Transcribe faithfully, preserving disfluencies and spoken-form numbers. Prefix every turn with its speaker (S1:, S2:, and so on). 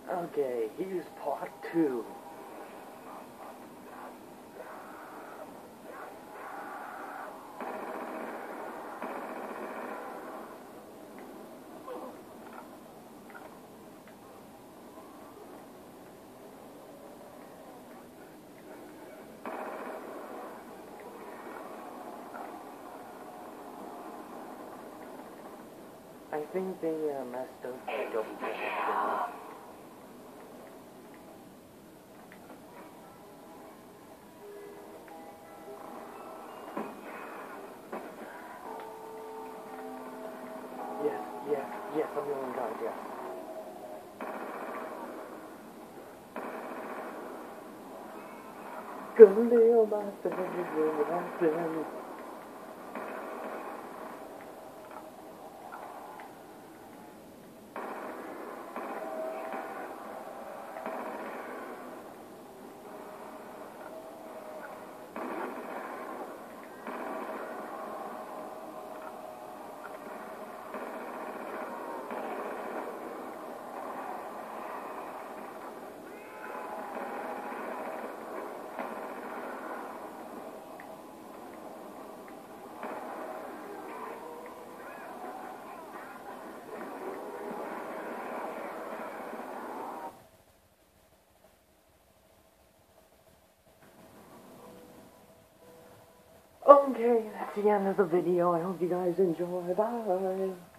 S1: Okay, here's part two. I think they uh, messed up the double check. Yes, yes, yes, I'm the only guy, yes. Gonna live my favorite happen. Okay, that's the end of the video. I hope you guys enjoy. Bye.